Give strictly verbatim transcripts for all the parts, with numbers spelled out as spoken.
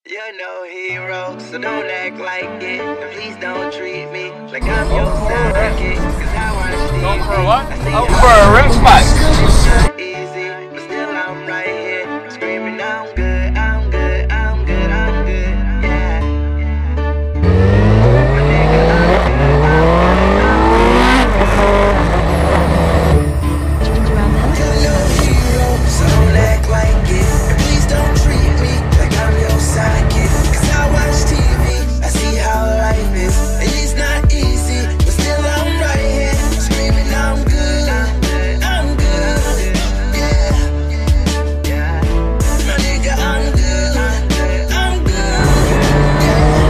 You're no hero, so don't act like it. And please don't treat me like I'm your sidekick. Cause I watch T V. Go for a what? I see Oh, for a ring spot. It's not easy, but still I'm right here screaming I'm good, I'm good, I'm good, I'm good, yeah. My nigga, I'm good, I'm good, I'm good. You're no hero, so don't act like it. And please don't treat me like I'm your sidekick. Cause I watch T V, I see how life is. And it's not easy, but still I'm right here screaming I'm good, I'm good, yeah. My nigga, I'm good, I'm good, yeah.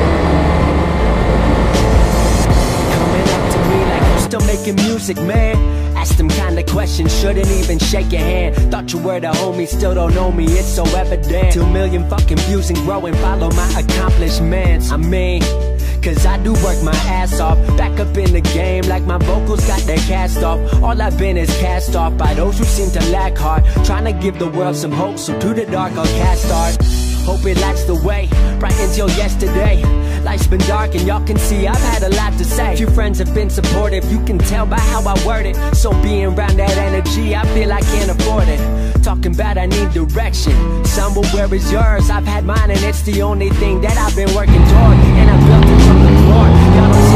Coming up to me like you still making music, man. Ask them kind of questions, shouldn't even shake your hand. Thought you were the homie, still don't know me, it's so evident. Two million fucking views and growing, follow my accomplishments. I mean, cause I do work my ass off. Back up in the game like my vocals got their cast off. All I've been is cast off by those who seem to lack heart. Trying to give the world some hope, so to the dark I'll cast art. Hope it lights the way, bright until yesterday. Life's been dark and y'all can see I've had a lot to say. Few friends have been supportive, you can tell by how I word it. So being around that energy, I feel I can't afford it. Talking about I need direction, some will where is yours? I've had mine and it's the only thing that I've been working toward. And I built it from the floor, y'all don't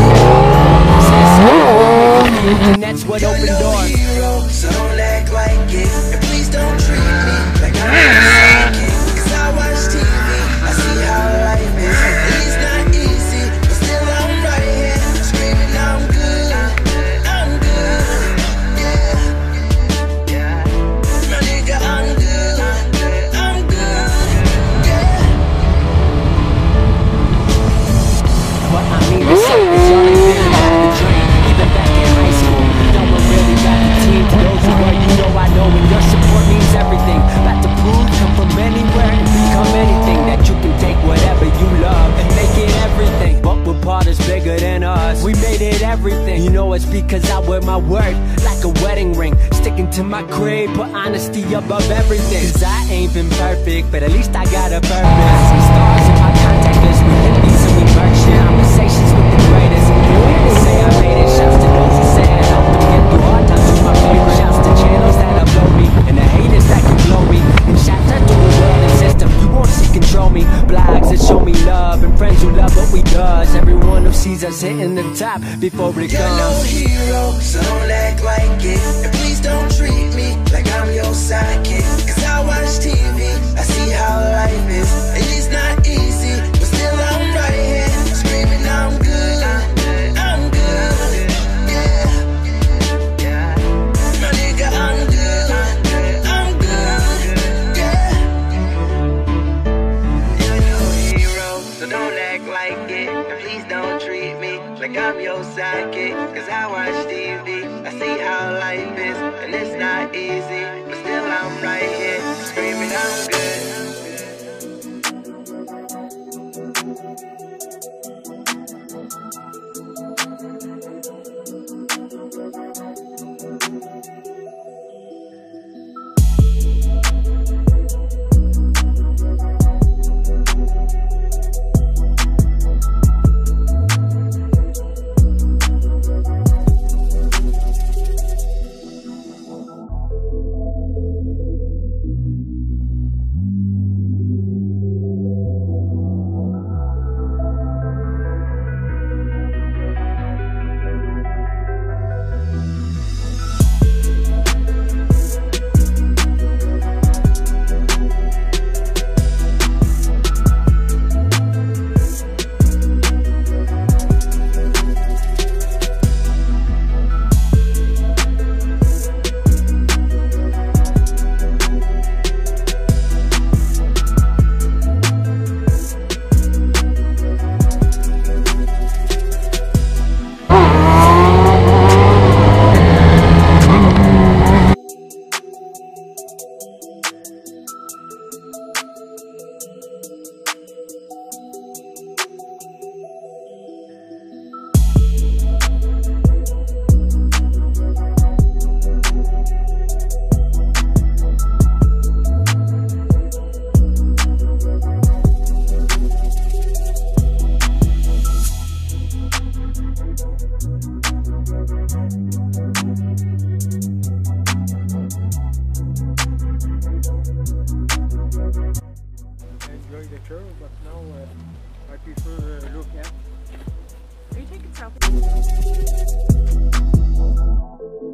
see it. And that's what opened doors. You're no hero, so don't act like it. And please don't treat me like I'm your sidekick. Cause I watch T V, I see how life is. And it's not easy, but still I'm right here screaming I'm good, I'm good, yeah. My nigga, I'm good, I'm good, yeah. What I mean to say is y'all ain't been about the dream. Even back in high school, y'all were really about the team. To those who are, you know I know, and your support means everything. About to prove, come from anywhere and become anything. That you can take whatever you love and make it everything. But we're part is bigger than us, we made it everything. You know it's because I wear my word like a wedding ring. Sticking to my creed, put honesty above everything. Cause I ain't been perfect, but at least I got a purpose. Some stars in my contact list, we hit these and we merge shit. Conversations with the greatest. You hear me say I made it. Shouts to those who say it helped them get through hard times with my favorite. Shouts to channels that upload me and the haters that can blow me. And shouts out to the world and system, you won't see control me. Blogs that show me love and friends who love what we does. Everyone who sees us hitting the top before it comes. You're no hero, so don't act like it. And please don't treat me like I'm your sidekick. Cause I watch T V, I see how life is. And it's not easy, but still I'm right here screaming I'm good, I'm good, yeah. My nigga, I'm good, I'm good, yeah. You're no hero, so don't act like it. And please don't treat me like I'm your sidekick. Cause I watch T V, I see how life is. And it's not easy, but still I'm right here screaming I'm good. enjoying the trail, but now uh, I prefer uh, look at. Are you taking selfies?